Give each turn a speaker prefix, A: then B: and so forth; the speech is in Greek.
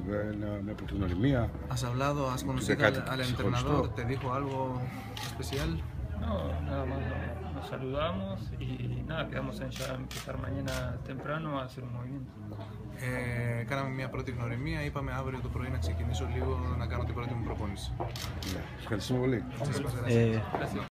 A: με πρωτογνωριμία.
B: ¿Has hablado, has conocido al entrenador? ¿Te dijo algo especial?
C: No, nada más nos saludamos y nada, quedamos en ya empezar mañana temprano a hacer un movimiento.
B: Κάναμε μια πρώτη γνωριμία, είπαμε αύριο το πρωί να ξεκινήσω λίγο να κάνω την πρώτη μου προπόνηση.
A: Ευχαριστούμε πολύ.
C: Gracias.